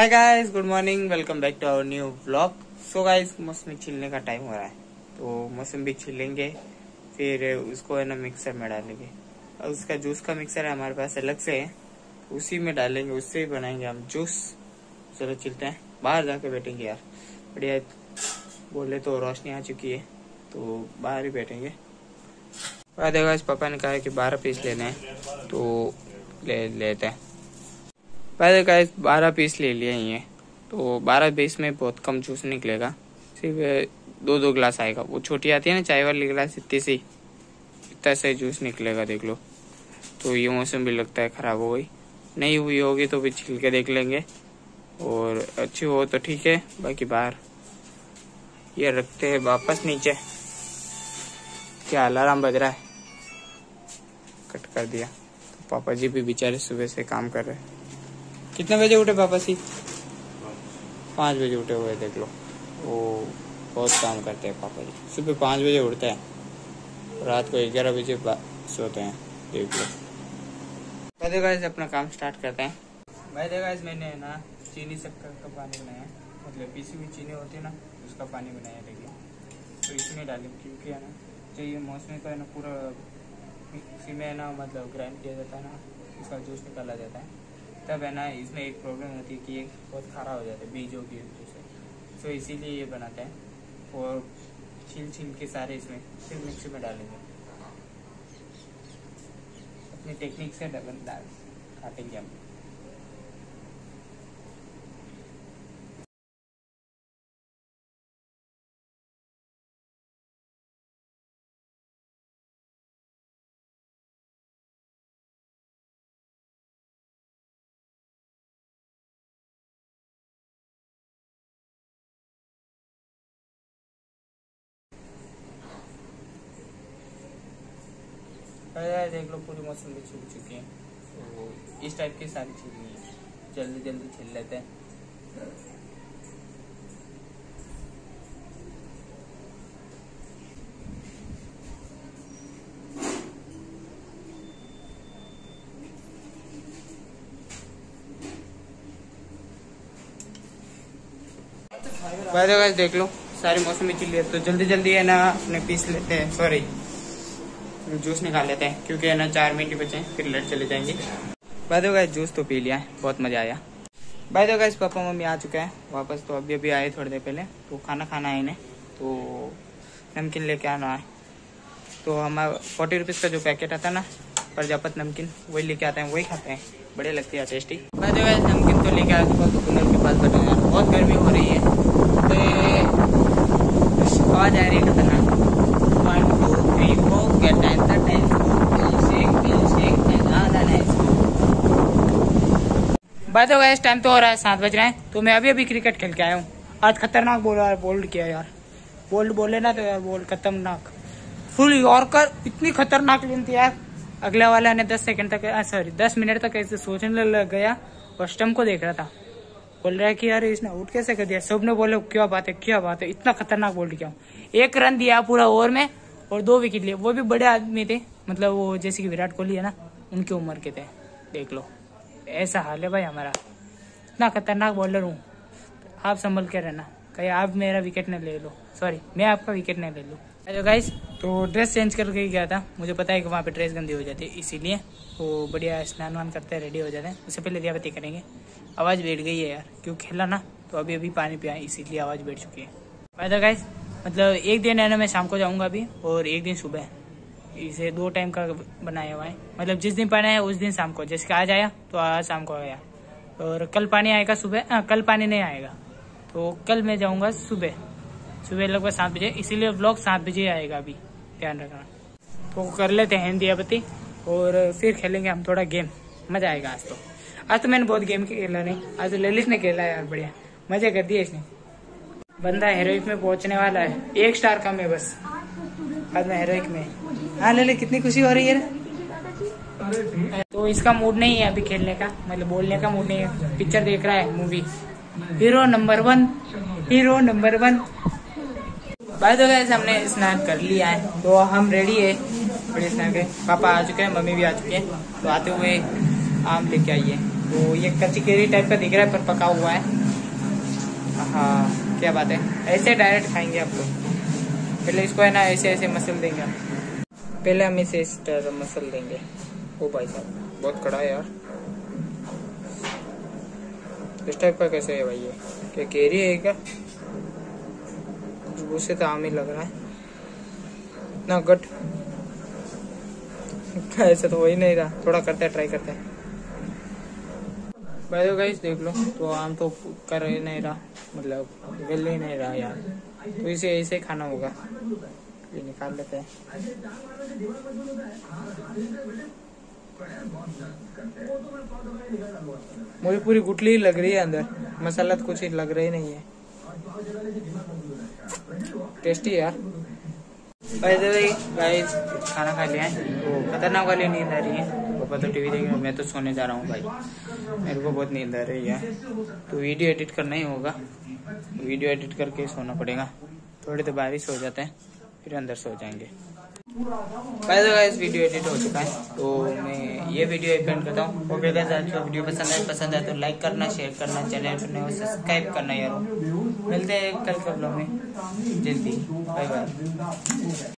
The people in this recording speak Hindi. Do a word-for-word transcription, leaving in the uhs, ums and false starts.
Hi guys, good morning, welcome back to our new vlog. So guys, मौसमी छीलने का टाइम हो रहा है, तो मौसम भी छीलेंगे, फिर उसको है ना मिक्सर में डालेंगे। और उसका जूस का मिक्सर है हमारे पास अलग से है, उसी में डालेंगे, उससे ही बनाएंगे हम जूस। चलो चलते हैं, बाहर जाके बैठेंगे यार, बढ़िया। बोले तो रोशनी आ चुकी है, तो बाहर ही बैठेंगे। गाइस, पापा ने कहा है कि बारह पीस लेने हैं, तो ले लेते हैं। पहले गाइस बारह पीस ले लिए ही हैं, तो बारह पीस में बहुत कम जूस निकलेगा, सिर्फ दो दो गिलास आएगा। वो छोटी आती है ना चाय वाली गिलास, इतनी सी इतना से जूस निकलेगा, देख लो। तो ये मौसम भी लगता है ख़राब हो गई, नहीं हुई होगी तो भी छिल के देख लेंगे, और अच्छी हो तो ठीक है, बाकी बाहर ये रखते हैं वापस नीचे। क्या अलार्म बज रहा है, कट कर दिया। तो पापा जी भी बेचारे सुबह से काम कर रहे हैं। कितने बजे उठे पापा जी? पाँच बजे उठे हुए, देख लो। वो बहुत काम करते हैं पापा जी, सुबह पाँच बजे उठते हैं, रात को ग्यारह बजे सोते हैं, देख लो। भाई गाइस, अपना काम स्टार्ट करते हैं। भाई गाइस, मैंने ना चीनी शक्कर का पानी बनाया है, मतलब पीसी हुई चीनी होती है ना, उसका पानी बनाया, देखिए। तो इसमें डालें, क्योंकि है ना चाहिए मौसमी का है ना पूरा मिक्सी में है ना, मतलब ग्राइंड किया जाता है ना, इसका जूस निकाला जाता है। तब है ना इसमें एक प्रॉब्लम होती है कि ये बहुत खारा हो जाता है बीजों की वजह से, तो इसीलिए ये बनाते हैं। और छील छील के सारे इसमें फिर मिक्सी में डालेंगे, अपनी टेक्निक से डबल डाल काटेंगे हम। देख लो, पूरी मौसम भी छूट चुकी है, तो इस टाइप की सारी छीलनी है, जल्दी जल्दी छील लेते हैं। भाई देख लो, सारी मौसमी छिली है, तो जल्दी जल्दी है ना अपने पीस लेते हैं, सॉरी जूस निकाल लेते हैं, क्योंकि है ना चार मिनट ही बचे, फिर लेट चले जाएंगे। भाई गाइस, जूस तो पी लिया है, बहुत मजा आया। भाई गाइस, पापा मम्मी आ चुके हैं वापस, तो अभी अभी आए थोड़ी देर पहले, तो खाना खाना है इन्हें, तो नमकीन लेके आना है। तो हमारा फोर्टी रुपीज़ का जो पैकेट आता है ना प्रजापत नमकीन, वही लेके आते हैं, वही खाते हैं, बढ़िया लगती है, टेस्टी। भाई गाइस, नमकीन तो लेके आ चुका, तो कूलर के पास बैठे हैं, बहुत गर्मी हो रही है, तो आवाज आ रही है खतरनाक। One two three four get time the time बात हो गया। इस टाइम तो हो रहा है सात बज रहे हैं, तो मैं अभी अभी क्रिकेट खेल के आया हूँ। आज खतरनाक बोल यार, बोल्ड किया यार, बोल्ड बोले ना तो यार, बोल खतरनाक फुल यॉर्कर, इतनी खतरनाक गेंद थी यार। अगले वाला ने दस सेकंड तक, सॉरी दस मिनट तक ऐसे सोचने लग गया, और स्टंप को देख रहा था, बोल रहा है कि यार इसने आउट कैसे कर दिया। सब ने बोले क्या बात है क्या बात है, इतना खतरनाक बोल्ड किया। एक रन दिया पूरा ओवर में, और दो विकेट लिए, वो भी बड़े आदमी थे, मतलब वो जैसे कि विराट कोहली है ना, उनकी उम्र के थे, देख लो। ऐसा हाल है भाई हमारा, इतना खतरनाक बॉलर हूँ। आप संभल के रहना, कहीं आप मेरा विकेट न ले लो, सॉरी मैं आपका विकेट न ले लूँ। हेलो गाइस, तो ड्रेस चेंज करके गया था, मुझे पता है कि वहाँ पे ड्रेस गंदी हो जाती है, इसीलिए वो बढ़िया स्नान वान करते हैं, रेडी हो जाते हैं, उससे पहले दिया बत्ती करेंगे। आवाज़ बैठ गई है यार, क्यों खेला ना, तो अभी अभी पानी पिया, इसीलिए आवाज़ बैठ चुकी है। फायदा गाइस, मतलब एक दिन है ना मैं शाम को जाऊँगा अभी, और एक दिन सुबह, इसे दो टाइम का बनाया हुआ है, मतलब जिस दिन पानी आया उस दिन शाम को, जैसे कि आज आया तो आज शाम को आया, और कल पानी आएगा सुबह, आ, कल पानी नहीं आएगा, तो कल मैं जाऊंगा सुबह सुबह लगभग सात बजे, इसीलिए व्लॉग सात बजे आएगा, अभी ध्यान रखना। तो कर लेते हैं दिया बत्ती, और फिर खेलेंगे हम थोड़ा गेम, मजा आएगा आज तो। आज तो मैंने बहुत गेम खेला नहीं, आज तो ललित ने खेला यार, बढ़िया मजे कर दिए इसने। बंदा हेरोइक में पहुंचने वाला है, एक स्टार कम है बस, आज मैं हेरोइक में। हाँ ललित, कितनी खुशी हो रही है। तो इसका मूड नहीं है अभी खेलने का, मतलब बोलने का मूड नहीं है, पिक्चर देख रहा है, movie hero number one, hero number one. भाई तो गाइस, हमने स्नान कर लिया है, तो हम रेडी है, बड़े स्नान के। पापा आ चुके हैं, मम्मी भी आ चुकी है, तो आते हुए आम लेके आइए। तो ये कच्ची केरी टाइप का दिख रहा है, पर पका हुआ है, हाँ क्या बात है, ऐसे डायरेक्ट खाएंगे आप लोग। पहले इसको है ना ऐसे ऐसे मसल देंगे हम, पहले हम इसे इस तरह मसल देंगे। ओ भाई साहब बहुत कड़ा है यार, इस टाइप का कैसे है भाई? ये क्या केरी है क्या? खुशबू से तो आम ही लग रहा है ना, गट ऐसा तो हो ही नहीं रहा, थोड़ा करते हैं, ट्राई करते हैं। भाई तो गाइस देख लो, तो आम तो कर ही नहीं रहा, मतलब गल ही नहीं रहा यार, तो इसे ऐसे खाना होगा। ये निकाल लेते हैं। मुझे पूरी गुटली ही लग रही है अंदर, मसाला तो कुछ ही लग रहा ही नहीं है। टेस्टी है यार। गाइस खाना खा लिया है, तो खतरनाक वाली नींद आ रही है। पापा तो टीवी देख रहे हैं, मैं तो सोने जा रहा हूँ भाई, मेरे को बहुत नींद आ रही है। तो वीडियो एडिट करना ही होगा, वीडियो एडिट करके सोना पड़ेगा। थोड़ी देर बारिश हो जाते हैं, फिर अंदर सो जाएंगे। गाइस वीडियो एडिट हो चुका है, तो मैं ये वीडियो एंड करता हूँ। ओके गाइस, आज का वीडियो पसंद आए पसंद आए तो लाइक करना, शेयर करना, चैनल पर नए हो सब्सक्राइब करना यार। मिलते हैं कल के ब्लॉग में जल्दी, बाय बाय।